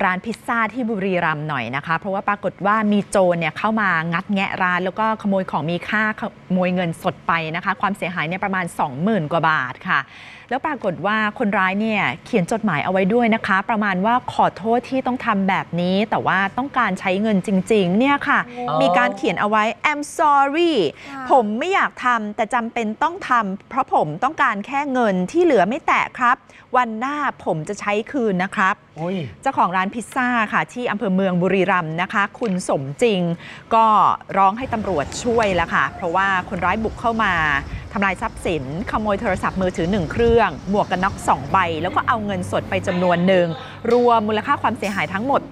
ร้านพิซซ่าที่บุรีรัมย์หน่อยนะคะเพราะว่าปรากฏว่ามีโจรเนี่ยเข้ามางัดแงะร้านแล้วก็ขโมยของมีค่าขโมยเงินสดไปนะคะความเสียหายเนี่ยประมาณ 20,000 กว่าบาทค่ะแล้วปรากฏว่าคนร้ายเนี่ยเขียนจดหมายเอาไว้ด้วยนะคะประมาณว่าขอโทษที่ต้องทำแบบนี้แต่ว่าต้องการใช้เงินจริงๆเนี่ยค่ะมีการเขียนเอาไว้ I'm sorry ผมไม่อยากทำแต่จำเป็นต้องทำเพราะผมต้องการแค่เงินที่เหลือไม่แตะครับวันหน้าผมจะใช้คืนนะครับเจ้าของร้านพิซซ่าค่ะที่อำเภอเมืองบุรีรัมย์นะคะคุณสมจริงก็ร้องให้ตำรวจช่วยแล้วค่ะเพราะว่าคนร้ายบุกเข้ามาทำลายทรัพย์สินขโมยโทรศัพท์มือถือ1เครื่องหมวกกันน็อก2ใบแล้วก็เอาเงินสดไปจำนวนหนึ่งรวมมูลค่าความเสียหายทั้งหมด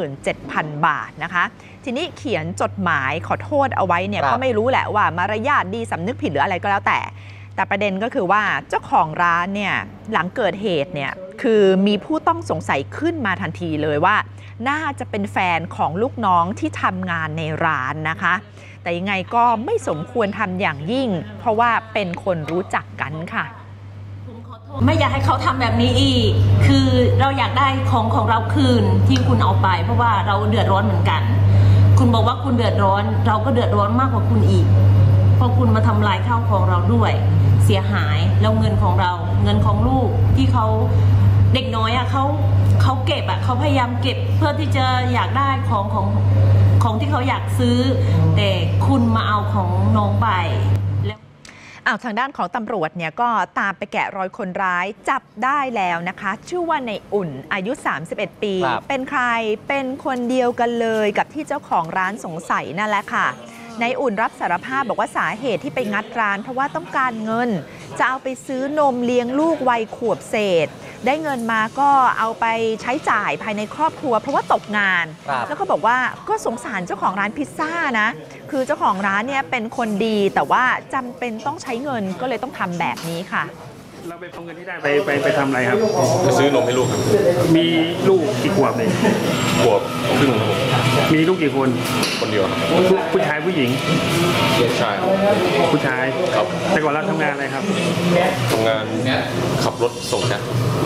27,000 บาทนะคะทีนี้เขียนจดหมายขอโทษเอาไว้เนี่ยก็ไม่รู้แหละว่ามารยาทดีสำนึกผิดหรืออะไรก็แล้วแต่ประเด็นก็คือว่าเจ้าของร้านเนี่ยหลังเกิดเหตุเนี่ยคือมีผู้ต้องสงสัยขึ้นมาทันทีเลยว่าน่าจะเป็นแฟนของลูกน้องที่ทำงานในร้านนะคะแต่ยังไงก็ไม่สมควรทำอย่างยิ่งเพราะว่าเป็นคนรู้จักกันค่ะไม่อยากให้เขาทำแบบนี้อีกคือเราอยากได้ของเราคืนที่คุณเอาไปเพราะว่าเราเดือดร้อนเหมือนกันคุณบอกว่าคุณเดือดร้อนเราก็เดือดร้อนมากกว่าคุณอีกเพราะคุณมาทำลายข้าวของเราด้วยเสียหายแล้วเงินของเราเงินของลูกที่เขาเด็กน้อยอ่ะเขาเก็บอ่ะเขาพยายามเก็บเพื่อที่จะอยากได้ของที่เขาอยากซื้อแต่คุณมาเอาของน้องไปแล้วทางด้านของตำรวจเนี่ยก็ตามไปแกะรอยคนร้ายจับได้แล้วนะคะชื่อว่าในอุ่นอายุ31 ปีเป็นใครเป็นคนเดียวกันเลยกับที่เจ้าของร้านสงสัยนั่นแหละค่ะนายอุ่นรับสารภาพบอกว่าสาเหตุที่ไปงัดร้านเพราะว่าต้องการเงินจะเอาไปซื้อนมเลี้ยงลูกวัยขวบเศษได้เงินมาก็เอาไปใช้จ่ายภายในครอบครัวเพราะว่าตกงานแล้วก็บอกว่าก็สงสารเจ้าของร้านพิซซ่านะคือเจ้าของร้านเนี่ยเป็นคนดีแต่ว่าจำเป็นต้องใช้เงินก็เลยต้องทำแบบนี้ค่ะเราไปเอาเงินที่ได้ไปทำอะไรครับไปซื้อนมให้ลูกครับมีลูกกี่ขวบเลยขวบครึ่งมีลูกกี่คนคนเดียวครับผู้ชายผู้หญิงผู้ชายผู้ชายครับแต่ก่อนเราทำงานอะไรครับทำงานขับรถส่งแก๊ส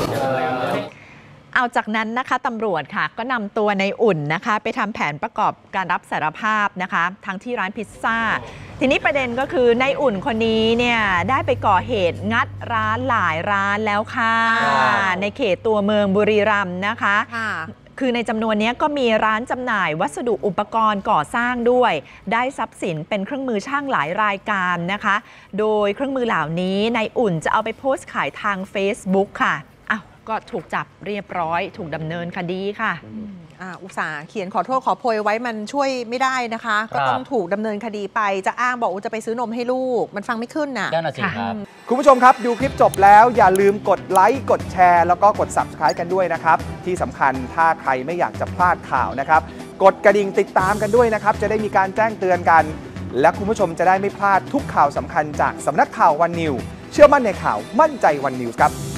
เอาจากนั้นนะคะตำรวจค่ะก็นำตัวในอุ่นนะคะไปทำแผนประกอบการรับสารภาพนะคะทั้งที่ร้านพิซซ่าทีนี้ประเด็นก็คือในอุ่นคนนี้เนี่ยได้ไปก่อเหตุงัดร้านหลายร้านแล้วค่ะในเขตตัวเมืองบุรีรัมย์นะคะคือในจำนวนนี้ก็มีร้านจำหน่ายวัสดุอุปกรณ์ก่อสร้างด้วยได้ทรัพย์สินเป็นเครื่องมือช่างหลายรายการนะคะโดยเครื่องมือเหล่านี้ในอุ่นจะเอาไปโพสต์ขายทาง Facebook ค่ะก็ถูกจับเรียบร้อยถูกดำเนินคดีค่ะอุตส่าห์เขียนขอโทษขอโพยไว้มันช่วยไม่ได้นะคะก็ต้องถูกดำเนินคดีไปจะอ้างบอกว่าจะไปซื้อนมให้ลูกมันฟังไม่ขึ้นน่ะคุณผู้ชมครับดูคลิปจบแล้วอย่าลืมกดไลค์กดแชร์แล้วก็กด Subscribe กันด้วยนะครับที่สำคัญถ้าใครไม่อยากจะพลาดข่าวนะครับกดกระดิ่งติดตามกันด้วยนะครับจะได้มีการแจ้งเตือนกันและคุณผู้ชมจะได้ไม่พลาดทุกข่าวสำคัญจากสำนักข่าววันนิวเชื่อมั่นในข่าวมั่นใจวันนิวครับ